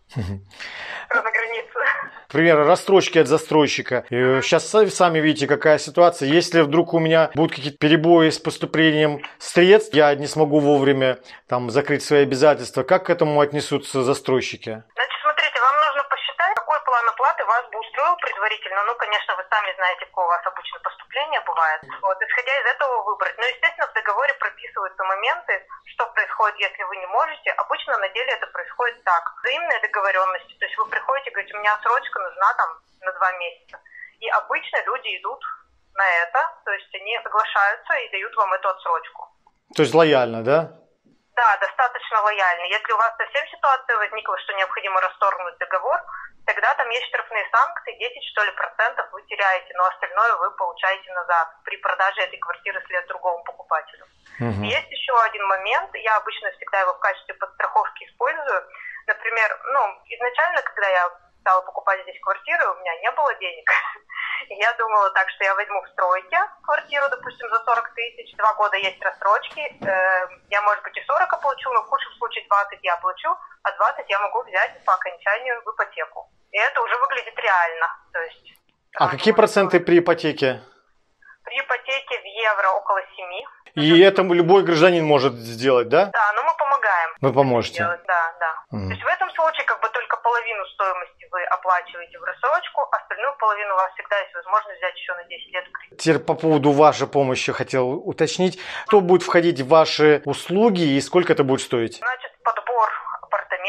На границе. Например, рассрочки от застройщика. Сейчас сами видите, какая ситуация. Если вдруг у меня будут какие-то перебои с поступлением средств, я не смогу вовремя там закрыть свои обязательства, как к этому отнесутся застройщики? Значит, смотрите, вам нужно посчитать, какой план оплаты вас бы устроил предварительно. Ну, конечно, вы сами знаете, какое у вас обычно поступление бывает. Вот, исходя из этого выбрать. Но, естественно, в договоре прописываются моменты, что происходит, если вы не можете. Обычно на деле это происходит так. Взаимные договоренности. То есть вы приходите и говорите, у меня срочка нужна там на два месяца. И обычно люди идут на это, то есть они соглашаются и дают вам эту отсрочку. То есть лояльно, да? Да, достаточно лояльно. Если у вас совсем ситуация возникла, что необходимо расторгнуть договор, тогда там есть штрафные санкции, десять что ли процентов вы теряете, но остальное вы получаете назад при продаже этой квартиры вслед другому покупателю. Угу. Есть еще один момент, я обычно всегда его в качестве подстраховки использую. Например, ну, изначально, когда я стала покупать здесь квартиру, у меня не было денег. Я думала так, что я возьму в стройке квартиру, допустим, за сорок тысяч, два года есть рассрочки, э, я, может быть, и сорок оплачу, но в худшем случае двадцать я оплачу, а двадцать я могу взять по окончанию в ипотеку. И это уже выглядит реально. То есть, а какие проценты при ипотеке? При ипотеке в евро около семи. И это любой гражданин может сделать, да? Да, но мы помогаем. Вы поможете? Делать. Да, да. Mm. То есть в этом случае как бы только половину стоимости вы оплачиваете в рассрочку, остальную половину у вас всегда есть возможность взять еще на десять лет кредит. Теперь по поводу вашей помощи хотел уточнить. Что будет входить в ваши услуги и сколько это будет стоить? Значит, подбор апартаментов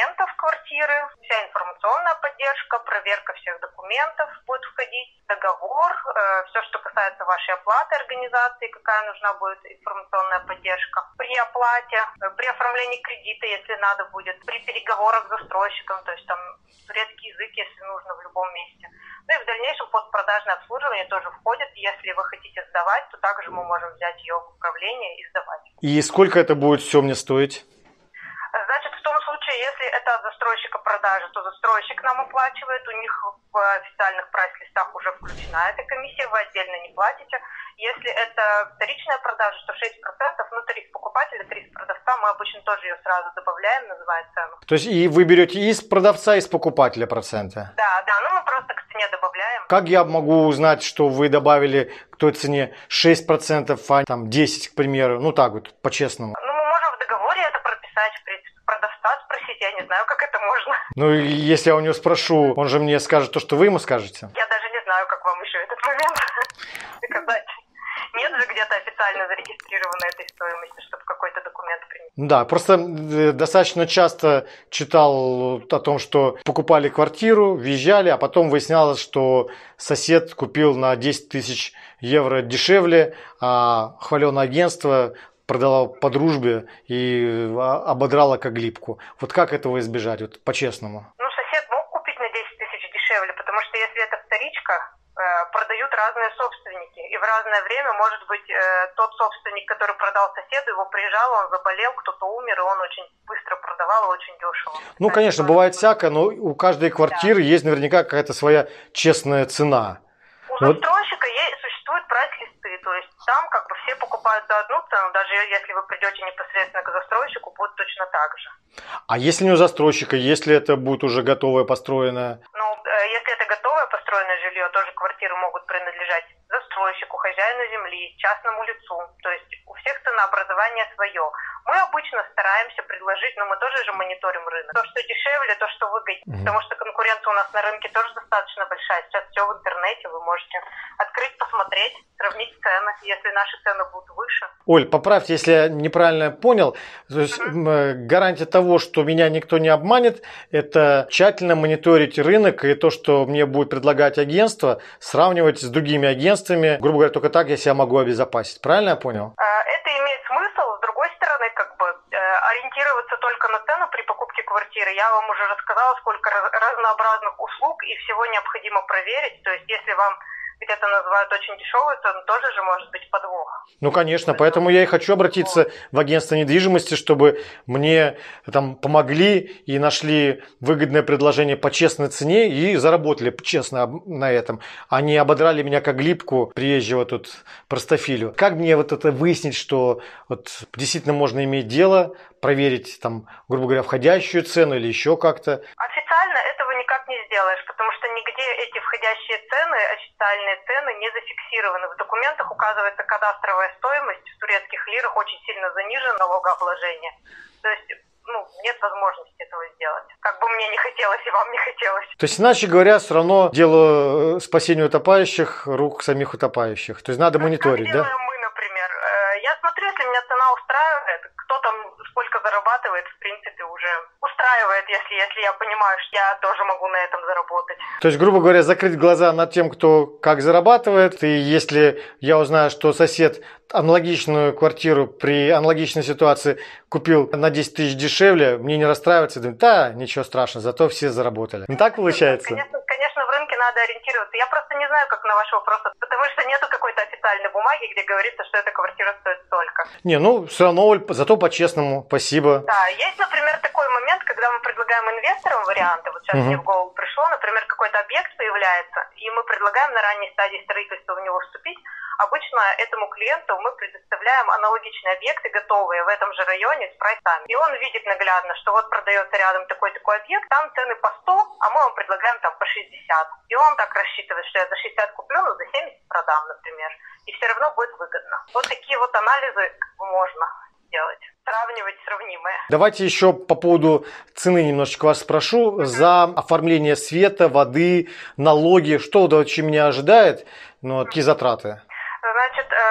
документов квартиры, вся информационная поддержка, проверка всех документов будет входить, договор, э, все, что касается вашей оплаты организации, какая нужна будет информационная поддержка. При оплате, э, при оформлении кредита, если надо будет, при переговорах с застройщиком, то есть там турецкий язык, если нужно, в любом месте. Ну и в дальнейшем постпродажное обслуживание тоже входит. Если вы хотите сдавать, то также мы можем взять ее в управление и сдавать. И сколько это будет все мне стоить? Значит, в том случае, если это от застройщика продажи, то застройщик нам оплачивает, у них в официальных прайс-листах уже включена эта комиссия, вы отдельно не платите. Если это вторичная продажа, то шесть процентов, ну, тариф покупателя, тариф продавца, мы обычно тоже ее сразу добавляем, называя цену. То есть и вы берете из продавца, и из покупателя проценты? Да, да, ну мы просто к цене добавляем. Как я могу узнать, что вы добавили к той цене шесть процентов, а там десять, к примеру, ну так вот, по-честному? Ну, мы можем в договоре это прописать, в принципе, продавца спросить, я не знаю, как это можно. Ну, и если я у него спрошу, он же мне скажет то, что вы ему скажете? Я даже не знаю, как вам еще этот момент доказать. Нет же где-то официально зарегистрировано этой стоимости, чтобы какой-то документ принять. Да, просто достаточно часто читал о том, что покупали квартиру, въезжали, а потом выяснялось, что сосед купил на десять тысяч евро дешевле, а хваленое агентство продала по дружбе и ободрала как липку. Вот как этого избежать, вот по-честному? Ну, сосед мог купить на десять тысяч дешевле, потому что если это вторичка, продают разные собственники. И в разное время, может быть, тот собственник, который продал соседу, его приезжал, он заболел, кто-то умер, и он очень быстро продавал и очень дешево. Ну, конечно, бывает всякое, но у каждой квартиры да. есть наверняка какая-то своя честная цена. У застройщика есть, существуют прайс-листы, то есть там как бы все покупают за одну цену, даже если вы придете непосредственно к застройщику, будет точно так же. А если не у застройщика, если это будет уже готовое, построенное? Ну, если это готовое построенное жилье, тоже квартиры могут принадлежать застройщику, хозяину земли, частному лицу. То есть у всех ценообразование свое. Мы обычно стараемся предложить, но мы тоже же мониторим рынок. То, что дешевле, то, что выгоднее. Mm-hmm. Потому что конкуренция у нас на рынке тоже достаточно большая. Сейчас все в интернете, вы можете открыть, посмотреть, сравнить цены, если наши цены будут выше. Оль, поправьте, если я неправильно понял. То есть mm-hmm. гарантия того, что меня никто не обманет, это тщательно мониторить рынок и то, что мне будет предлагать агентство, сравнивать с другими агентствами. Грубо говоря, только так я себя могу обезопасить. Правильно я понял? Это имеет смысл. С другой стороны, как бы ориентироваться только на цену при покупке квартиры. Я вам уже рассказала, сколько разнообразных услуг и всего необходимо проверить. То есть, если вам где-то называют очень дешевую цену, тоже же может быть подвох. Ну, конечно, поэтому я и хочу обратиться в агентство недвижимости, чтобы мне там помогли и нашли выгодное предложение по честной цене и заработали честно на этом, а не ободрали меня как глипку приезжего тут простофилю. Как мне вот это выяснить, что вот действительно можно иметь дело, проверить там, грубо говоря, входящую цену или еще как-то? Официально этого никак не сделаешь, потому что нигде эти входящие цены, официальные цены не зафиксированы. В документах указывается кадастровая стоимость, в турецких лирах очень сильно занижено налогообложение. То есть, ну, нет возможности этого сделать. Как бы мне не хотелось и вам не хотелось. То есть, иначе говоря, все равно дело спасения утопающих рук самих утопающих. То есть, надо мониторить, да? Как делаем мы, например. Я смотрю, если меня цена устраивает, кто там сколько зарабатывает, в принципе, уже устраивает, если, если я понимаю, что я тоже могу на этом заработать. То есть, грубо говоря, закрыть глаза над тем, кто как зарабатывает, и если я узнаю, что сосед аналогичную квартиру при аналогичной ситуации купил на десять тысяч дешевле, мне не расстраиваться, думаю, да, ничего страшного, зато все заработали. Не так получается? Конечно, конечно, в рынке надо ориентироваться. Я просто не знаю, как на ваш вопрос, потому что нету какой-то официальной бумаги, где говорится, что эта квартира стоит столько. Не, ну, все равно, Оль, зато по-честному, спасибо. Да, есть, например, такой момент, когда мы предлагаем инвесторам варианты, вот сейчас угу. мне в голову пришло, например, какой-то объект появляется, и мы предлагаем на ранней стадии строительства в него вступить. Обычно этому клиенту мы предоставляем аналогичные объекты, готовые в этом же районе с прайсами. И он видит наглядно, что вот продается рядом такой-такой объект, там цены по сто, а мы вам предлагаем там по шестьдесят. И он так рассчитывает, что я за шестьдесят куплю, но за семьдесят продам, например. И все равно будет выгодно. Вот такие вот анализы можно делать. Сравнивать сравнимые. Давайте еще по поводу цены немножечко вас спрошу. Mm-hmm. За оформление света, воды, налоги, что вообще меня ожидает? Ну, какие затраты? Значит, э,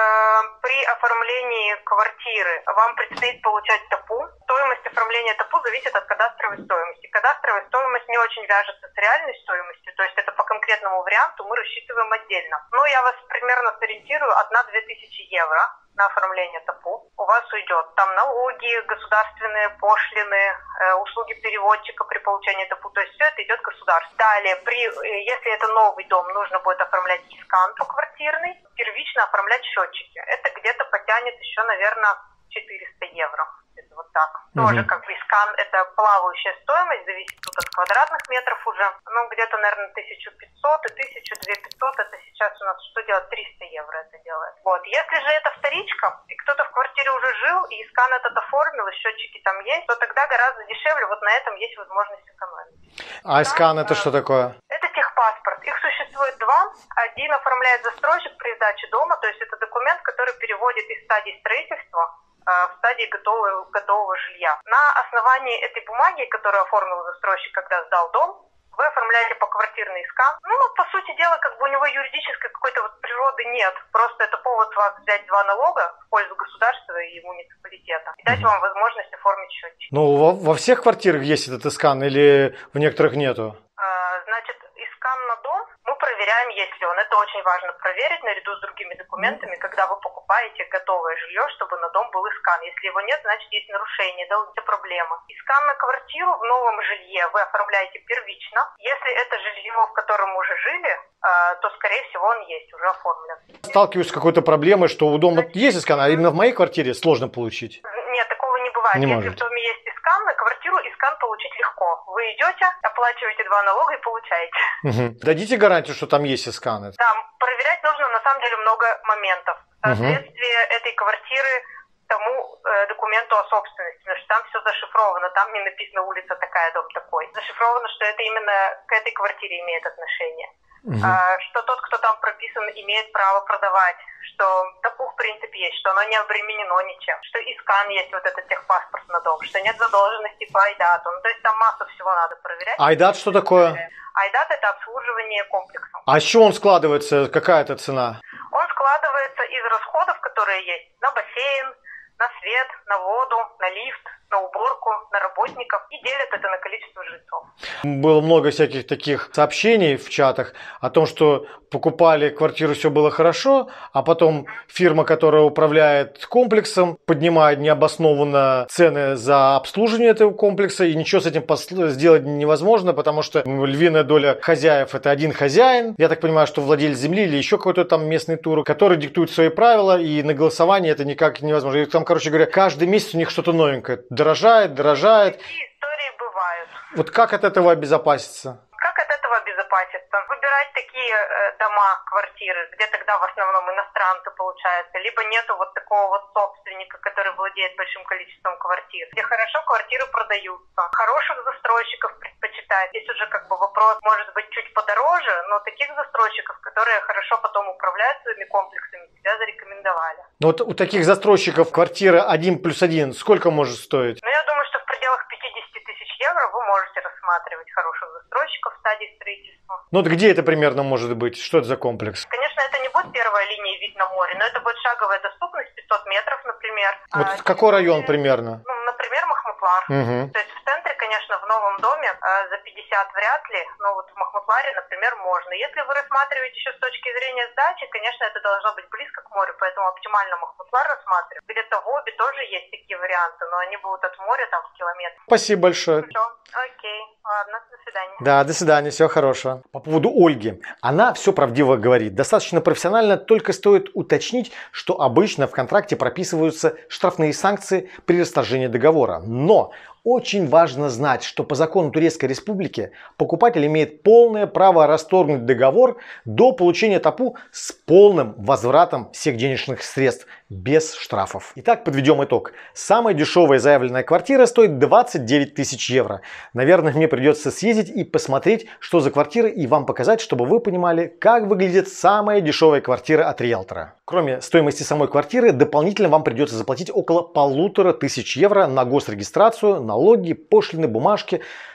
при оформлении квартиры вам предстоит получать ТАПУ. Стоимость оформления ТАПУ зависит от кадастровой стоимости. Кадастровая стоимость не очень вяжется с реальной стоимостью, то есть это по конкретному варианту мы рассчитываем отдельно. Но я вас примерно сориентирую, одна-две тысячи евро на оформление ТАПУ у вас уйдет. Там налоги, государственные пошлины, э, услуги переводчика при получении ТАПУ, то есть все это идет государству. Далее, при, если это новый дом, нужно будет оформлять искан поквартирный, первично оформлять счетчики. Это где-то потянет еще, наверное, четыреста евро. Это вот так. Угу. Тоже как бы искан, это плавающая стоимость, зависит тут от квадратных метров уже. Ну, где-то, наверное, тысяча пятьсот и тысяча две тысячи пятьсот, это сейчас у нас что делать? триста евро это делает. Вот. Если же это вторичка, и кто-то в квартире уже жил, и искан этот оформил, и счетчики там есть, то тогда гораздо дешевле, вот на этом есть возможность экономить. А искан это что такое? Это техпаспорт. Их существует два. Один оформляет застройщик при сдаче дома, то есть это документ, который переводит из стадии строительства в стадии готового, готового жилья. На основании этой бумаги, которую оформил застройщик, когда сдал дом, вы оформляете поквартирный искан. Ну, по сути дела, как бы у него юридической какой-то вот природы нет. Просто это повод вас взять два налога в пользу государства и муниципалитета и дать вам возможность оформить счетчик. Ну, во, во всех квартирах есть этот искан или в некоторых нету? А, значит, искан на дом мы проверяем, есть ли он. Это очень важно проверить наряду с другими документами, когда вы покупаете готовое жилье, чтобы на дом был искан. Если его нет, значит есть нарушение, да, это проблема. Искан на квартиру в новом жилье вы оформляете первично. Если это жилье, в котором уже жили, то, скорее всего, он есть, уже оформлен. Сталкиваюсь с какой-то проблемой, что у дома есть искан, а именно в моей квартире сложно получить. Нет, такого не бывает. Не Если может. в доме есть искан, на квартиру искан получить легко. Вы идете, оплачиваете два налога и получаете. Угу. Дадите гарантию, что там есть исканы? Да, проверять нужно на самом деле много моментов. Соответствие угу. этой квартиры тому э, документу о собственности, потому что там все зашифровано, там не написано улица такая, дом такой. Зашифровано, что это именно к этой квартире имеет отношение. Угу. А, что тот, кто там прописан, имеет право продавать, что ТАПУ в принципе есть, что оно не обременено ничем, что искан есть, вот этот техпаспорт на дом, что нет задолженности по айдату. Ну, то есть там массу всего надо проверять. Айдат что такое? Айдат – это обслуживание комплекса. А с чего он складывается? Какая это цена? Он складывается из расходов, которые есть на бассейн, на свет, на воду, на лифт, на уборку, на работников и делят это на количество жильцов. Было много всяких таких сообщений в чатах о том, что покупали квартиру, все было хорошо, а потом фирма, которая управляет комплексом, поднимает необоснованно цены за обслуживание этого комплекса, и ничего с этим сделать невозможно, потому что львиная доля хозяев – это один хозяин. Я так понимаю, что владелец земли или еще какой-то там местный тур, который диктует свои правила, и на голосование это никак невозможно. И там, короче говоря, каждый месяц у них что-то новенькое. Дорожает, дорожает. Такие истории бывают. Вот как от этого обезопаситься? Как от этого обезопаситься? Выбирать такие э, дома, квартиры, где тогда в основном иностранцы получаются, либо нету вот такого вот собственника, который владеет большим количеством квартир. Где хорошо квартиры продаются. Хороших застройщиков предпочитают. Здесь уже как бы вопрос может быть чуть подороже, но таких застройщиков, которые хорошо потом управляют своими комплексами, тебя зарекомендовали. Ну вот у таких застройщиков квартира один плюс один сколько может стоить? Ну я думаю, что в пределах пятьдесят тысяч евро вы можете рассматривать хороших застройщиков в стадии строительства. Ну вот где это примерно может быть? Что это за комплекс? Конечно, это не будет первая линия вид на море, но это будет шаговая доступность, пятьсот метров, например. Вот а, какой район примерно? Ну, например, Махмутлар. Угу. То есть в центре, конечно, в новом доме э, за пятьдесят вряд ли, но вот в Махмутларе, например, можно. Если вы рассматриваете еще с точки зрения сдачи, конечно, это должно быть близко к морю, поэтому оптимально Махмутлар рассматривать. Где-то в Обе тоже есть такие варианты, но они будут от моря там в километр. Спасибо большое. Все, окей, ладно, до свидания. Да, до свидания, всего хорошего. По поводу Ольги. Она все правдиво говорит. Достаточно профессионально, только стоит уточнить, что обычно в контракте прописываются штрафные санкции при расторжении договора. Но очень важно знать, что по закону Турецкой Республики покупатель имеет полное право расторгнуть договор до получения ТАПУ с полным возвратом всех денежных средств, без штрафов. Итак, подведем итог. Самая дешевая заявленная квартира стоит двадцать девять тысяч евро. Наверное, мне придется съездить и посмотреть, что за квартира, и вам показать, чтобы вы понимали, как выглядит самая дешевая квартира от риэлтора. Кроме стоимости самой квартиры, дополнительно вам придется заплатить около полутора тысяч евро на госрегистрацию, налоги, пошлины, бумажки.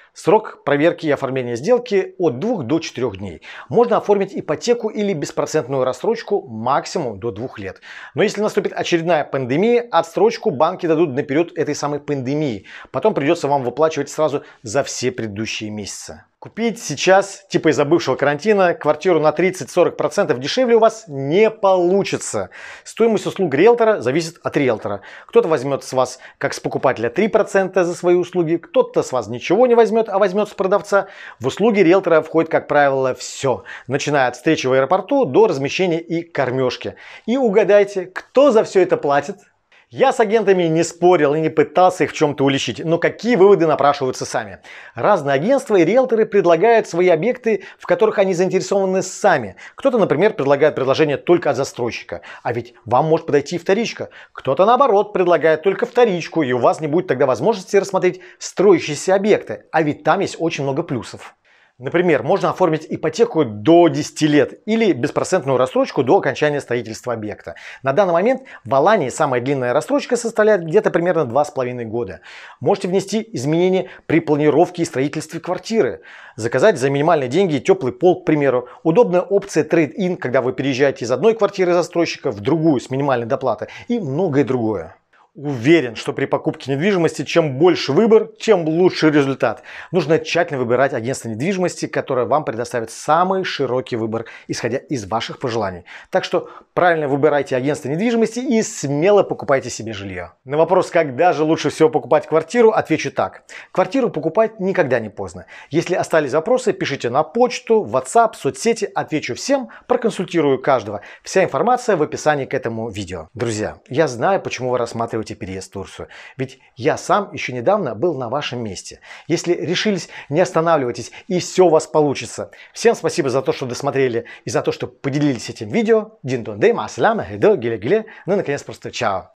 Срок проверки и оформления сделки от двух до четырёх дней. Можно оформить ипотеку или беспроцентную рассрочку максимум до двух лет. Но если наступит очередная пандемия, отсрочку банки дадут наперед этой самой пандемии. Потом придется вам выплачивать сразу за все предыдущие месяцы. Купить сейчас, типа из-за бывшего карантина, квартиру на тридцать-сорок процентов дешевле у вас не получится. Стоимость услуг риэлтора зависит от риэлтора. Кто-то возьмет с вас, как с покупателя, три процента за свои услуги, кто-то с вас ничего не возьмет, а возьмет с продавца. В услуги риэлтора входит, как правило, все, начиная от встречи в аэропорту до размещения и кормежки. И угадайте, кто за все это платит? Я с агентами не спорил и не пытался их в чем-то уличить, но какие выводы напрашиваются сами? Разные агентства и риэлторы предлагают свои объекты, в которых они заинтересованы сами. Кто-то, например, предлагает предложение только от застройщика, а ведь вам может подойти и вторичка. Кто-то, наоборот, предлагает только вторичку, и у вас не будет тогда возможности рассмотреть строящиеся объекты, а ведь там есть очень много плюсов. Например, можно оформить ипотеку до десяти лет или беспроцентную рассрочку до окончания строительства объекта. На данный момент в Алании самая длинная рассрочка составляет где-то примерно два с половиной года. Можете внести изменения при планировке и строительстве квартиры. Заказать за минимальные деньги теплый пол, к примеру. Удобная опция трейд-ин, когда вы переезжаете из одной квартиры застройщика в другую с минимальной доплатой, и многое другое. Уверен, что при покупке недвижимости чем больше выбор, тем лучше результат. Нужно тщательно выбирать агентство недвижимости, которое вам предоставит самый широкий выбор, исходя из ваших пожеланий. Так что правильно выбирайте агентство недвижимости и смело покупайте себе жилье. На вопрос, когда же лучше всего покупать квартиру, отвечу так. Квартиру покупать никогда не поздно. Если остались вопросы, пишите на почту, в WhatsApp, соцсети, отвечу всем, проконсультирую каждого. Вся информация в описании к этому видео. Друзья, я знаю, почему вы рассматриваете переезд в Турцию. Ведь я сам еще недавно был на вашем месте. Если решились, не останавливайтесь, и все у вас получится. Всем спасибо за то, что досмотрели и за то, что поделились этим видео. Дин дон дей, ма аслама, хедо, гиле гиле. Ну и наконец просто чао.